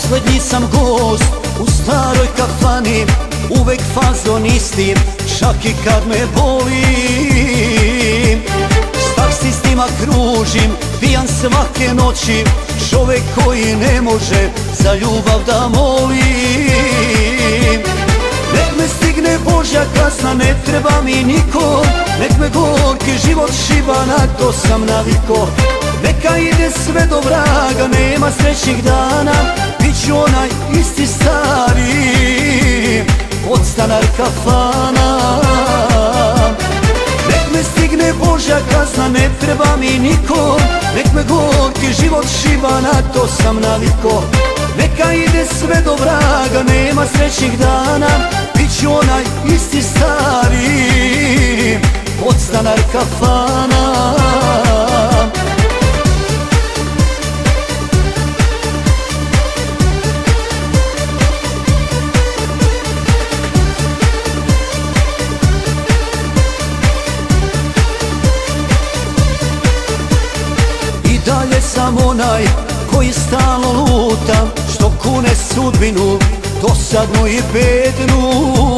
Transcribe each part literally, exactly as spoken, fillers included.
Poslednji sam gost u staroj kafani, uvek fazon isti, čak i kad me boli. S taksistima kružim, pijan svake noći, čovek koji ne može za ljubav da moli. Nek me stigne Božja kazna, ne treba mi niko, nek me gorki život šiba, na to sam naviko. Neka ide sve do vraga, nema srećnih dana, bit ću onaj isti stari podstanar kafana. Nek me stigne Božja kazna, ne treba mi niko, nek me gorki život šiba, na to sam naviko. Neka ide sve do vraga, nema srećnih dana, bit ću onaj isti stari podstanar kafana. Dalje sam onaj koji stalno luta, što kune sudbinu, dosadnu i bednu.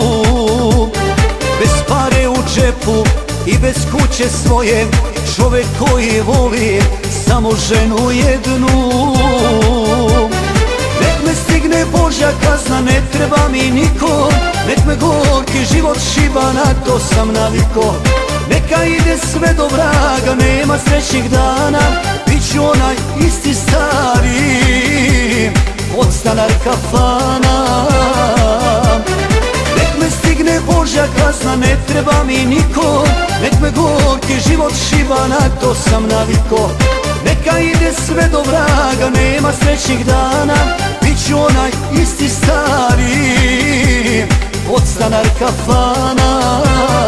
Bez pare u džepu i bez kuće svoje, čovek koji voli samo ženu jednu. Nek me stigne Božja kazna, ne treba mi niko, nek me gorki život šiba, na to sam naviko. Neka ide sve do vraga, nema srećnih dana, bit ću onaj isti stari podstanar kafana. Nek me stigne Božja kazna, ne treba mi niko, nek me gorki život šiba, na to sam naviko. Neka ide sve do vraga, nema srećnih dana, bit ću onaj isti stari podstanar kafana.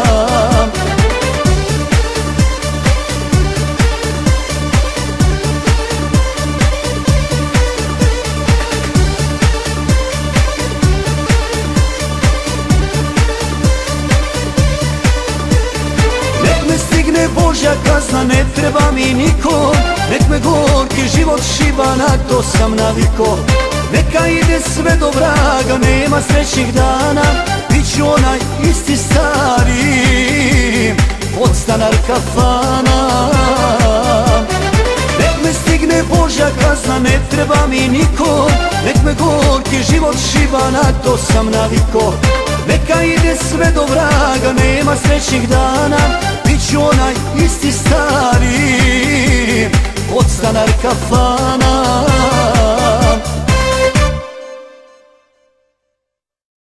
Božja kazna, ne treba mi niko, nek me gorki život šiba, na to sam naviko. Neka ide sve do vraga, nema srećnih dana, bit ću onaj isti stari podstanar kafana. Nek me stigne Božja kazna, ne treba mi niko, nek me gorki život šiba, na to sam naviko. Neka ide sve do vraga, nema srećnih dana, bit ću onaj isti stari podstanar kafana.